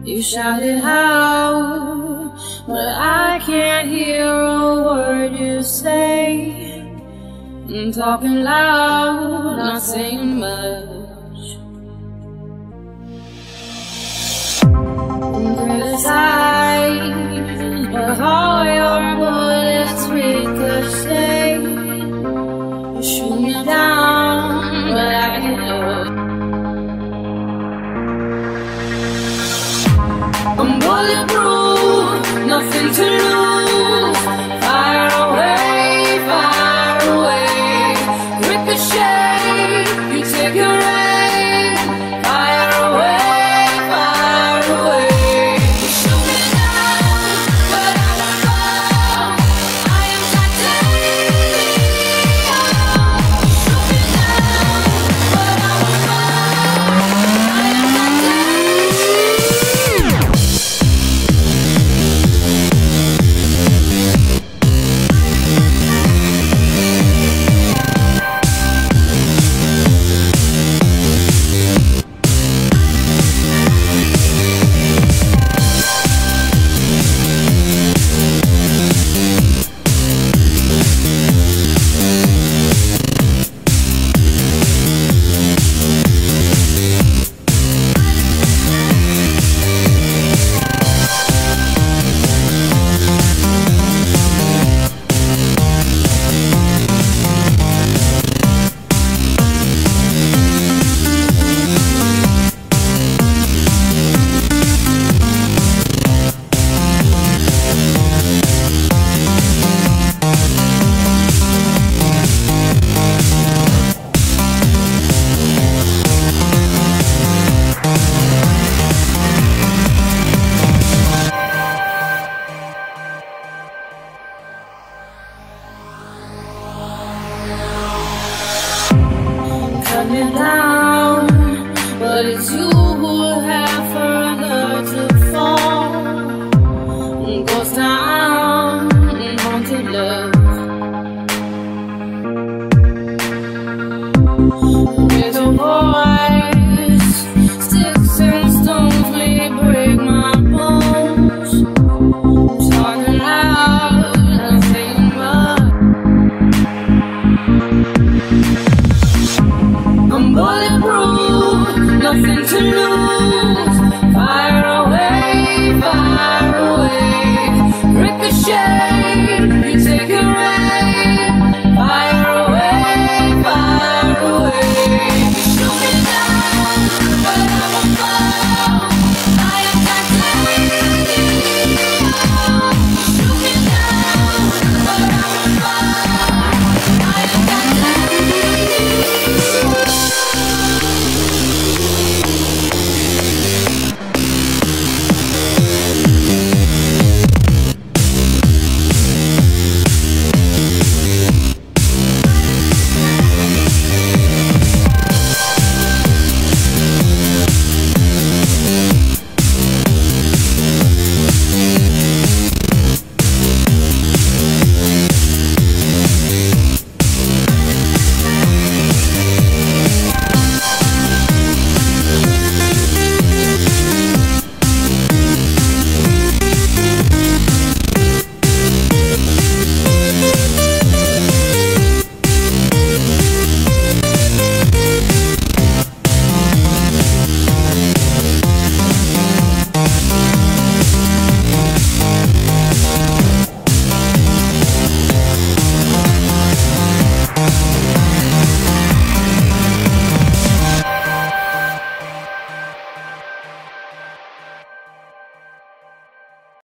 You shouted out, but I can't hear a word you say. I'm talking loud, not saying much. I'm criticized, but all your bullets ricochet. You shoot me down, but I get up. I'm bulletproof, nothing to lose. Fire away, ricochet. You take your aim. Fire away. You shoot me down, but I won't fall. I am titanium. You shoot me down, but I won't fall. I am titanium. Cut me down, but it's you who have further to fall. Ghost town, haunted love. With a voice, sticks and stones may break my bones. Talking loud, nothing but. I'm bulletproof, nothing to lose.